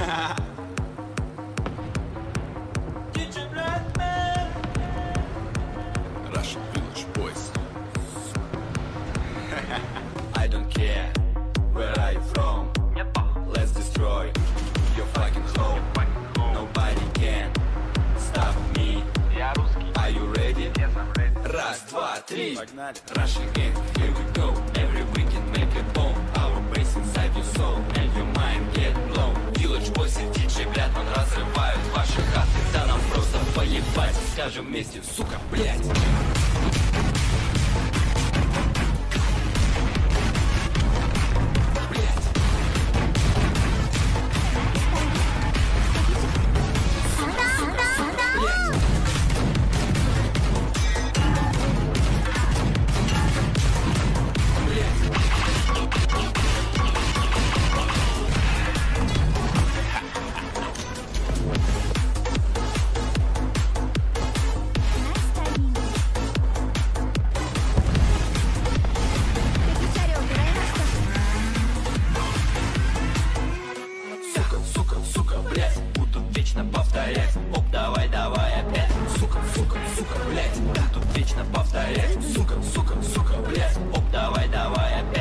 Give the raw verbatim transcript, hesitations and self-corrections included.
Russian village boys. I don't care where are you from. Let's destroy your fucking home. Nobody can stop me. Are you ready? Раз, два, три. Russian gang, here we go. Every weekend make a bomb. Our bass inside your soul and your mind get blown. Village boys и диджей, блядь, он разрывают ваши хаты. Да нам просто поебать, скажем вместе, сука, блядь. Повторять, оп, давай, давай опять. Сука, сука, сука, блять, да тут вечно повторять. Сука, сука, сука, блять, оп, давай, давай опять.